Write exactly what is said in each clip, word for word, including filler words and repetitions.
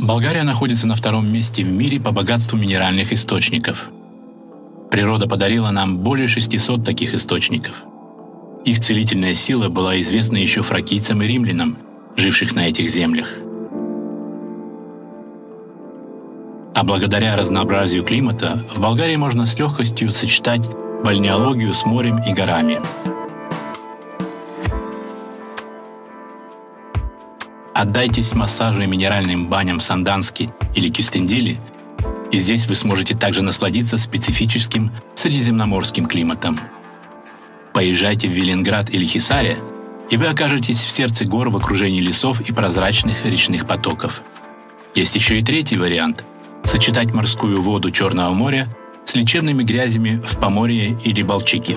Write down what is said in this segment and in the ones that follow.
Болгария находится на втором месте в мире по богатству минеральных источников. Природа подарила нам более шестисот таких источников. Их целительная сила была известна еще фракийцам и римлянам, живших на этих землях. А благодаря разнообразию климата в Болгарии можно с легкостью сочетать бальнеологию с морем и горами. Отдайтесь массажу и минеральным баням в Санданске или Кюстендиле, и здесь вы сможете также насладиться специфическим средиземноморским климатом. Поезжайте в Велинград или Хисария, и вы окажетесь в сердце гор в окружении лесов и прозрачных речных потоков. Есть еще и третий вариант – сочетать морскую воду Черного моря с лечебными грязями в Поморье или Балчике.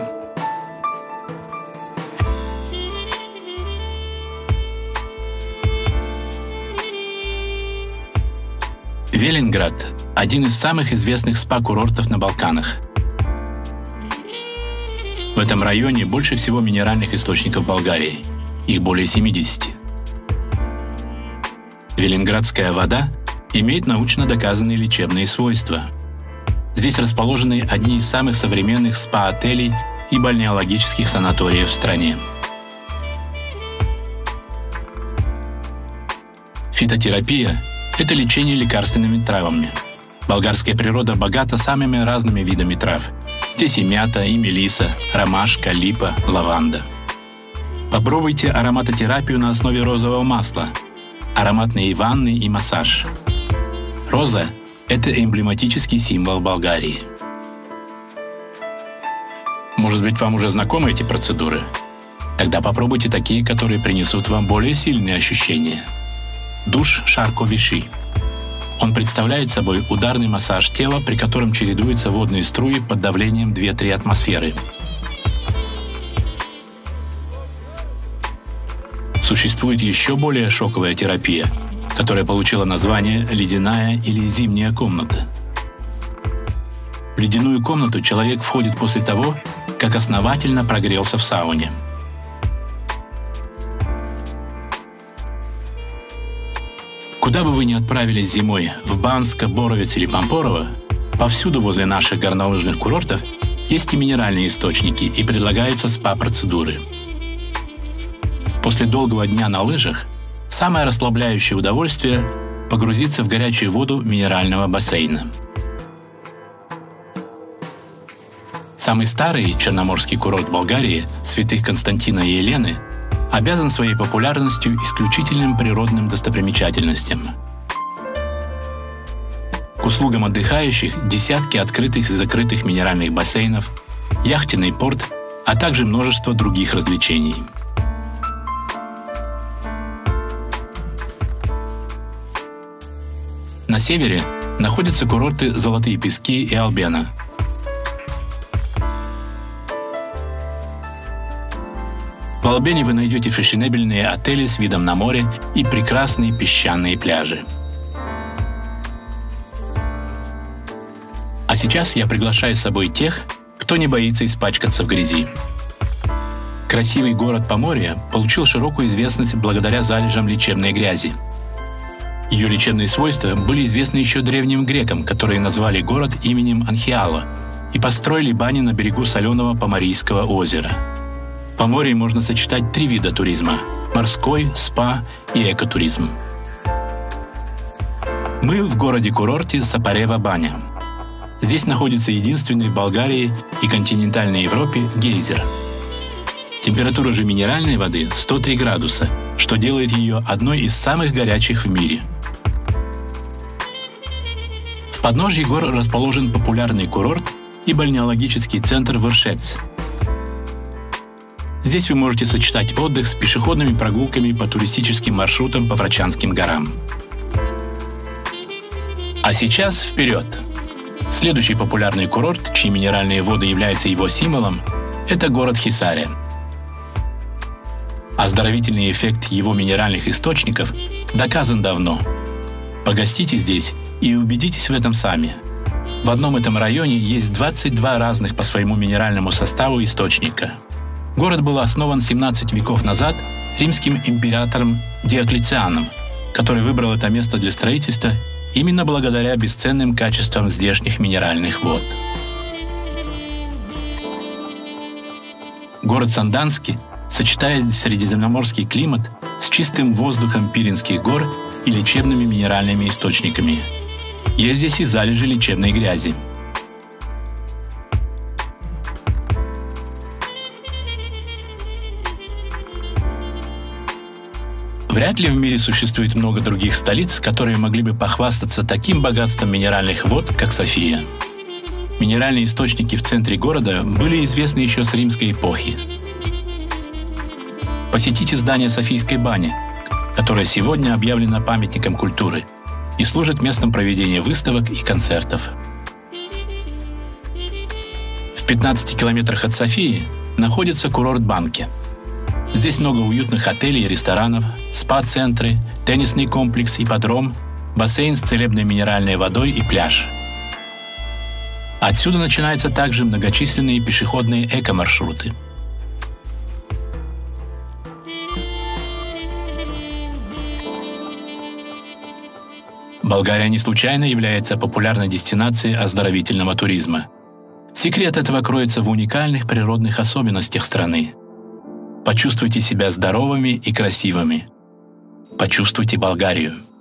Велинград – один из самых известных спа-курортов на Балканах. В этом районе больше всего минеральных источников Болгарии, их более семидесяти. Велинградская вода имеет научно доказанные лечебные свойства. Здесь расположены одни из самых современных спа-отелей и бальнеологических санаториев в стране. Фитотерапия – это лечение лекарственными травами. Болгарская природа богата самыми разными видами трав. Здесь и мята, и мелиса, ромашка, липа, лаванда. Попробуйте ароматотерапию на основе розового масла, ароматные ванны и массаж. Роза – это эмблематический символ Болгарии. Может быть, вам уже знакомы эти процедуры? Тогда попробуйте такие, которые принесут вам более сильные ощущения. Душ Шарко-Виши. Он представляет собой ударный массаж тела, при котором чередуются водные струи под давлением две-три атмосферы. Существует еще более шоковая терапия, которая получила название «ледяная» или «зимняя комната». В ледяную комнату человек входит после того, как основательно прогрелся в сауне. Куда бы вы ни отправились зимой, в Банско, Боровец или Пампорово, повсюду возле наших горнолыжных курортов есть и минеральные источники, и предлагаются спа-процедуры. После долгого дня на лыжах самое расслабляющее удовольствие – погрузиться в горячую воду минерального бассейна. Самый старый черноморский курорт Болгарии, святых Константина и Елены, обязан своей популярностью исключительным природным достопримечательностям. К услугам отдыхающих десятки открытых и закрытых минеральных бассейнов, яхтенный порт, а также множество других развлечений. На севере находятся курорты Золотые Пески и Албена. В Албене вы найдете фешенебельные отели с видом на море и прекрасные песчаные пляжи. А сейчас я приглашаю с собой тех, кто не боится испачкаться в грязи. Красивый город Поморье получил широкую известность благодаря залежам лечебной грязи. Ее лечебные свойства были известны еще древним грекам, которые назвали город именем Анхиала и построили бани на берегу соленого Поморийского озера. В Поморье можно сочетать три вида туризма – морской, спа и экотуризм. Мы в городе-курорте Сапарева баня. Здесь находится единственный в Болгарии и континентальной Европе гейзер. Температура же минеральной воды сто три градуса, что делает ее одной из самых горячих в мире. В подножье гор расположен популярный курорт и бальнеологический центр Вршец. Здесь вы можете сочетать отдых с пешеходными прогулками по туристическим маршрутам по Врачанским горам. А сейчас вперед! Следующий популярный курорт, чьи минеральные воды являются его символом, это город Хисария. Оздоровительный эффект его минеральных источников доказан давно. Погостите здесь и убедитесь в этом сами. В одном этом районе есть двадцать два разных по своему минеральному составу источника. Город был основан семнадцать веков назад римским императором Диоклетианом который выбрал это место для строительства именно благодаря бесценным качествам здешних минеральных вод. Город Сандански сочетает средиземноморский климат с чистым воздухом Пиринских гор и лечебными минеральными источниками. Есть здесь и залежи лечебной грязи. Вряд ли в мире существует много других столиц, которые могли бы похвастаться таким богатством минеральных вод, как София. Минеральные источники в центре города были известны еще с римской эпохи. Посетите здание Софийской бани, которое сегодня объявлено памятником культуры и служит местом проведения выставок и концертов. В пятнадцати километрах от Софии находится курорт Банки. Здесь много уютных отелей и ресторанов, спа-центры, теннисный комплекс, ипподром, бассейн с целебной минеральной водой и пляж. Отсюда начинаются также многочисленные пешеходные эко-маршруты. Болгария не случайно является популярной дестинацией оздоровительного туризма. Секрет этого кроется в уникальных природных особенностях страны. Почувствуйте себя здоровыми и красивыми. Почувствуйте Болгарию.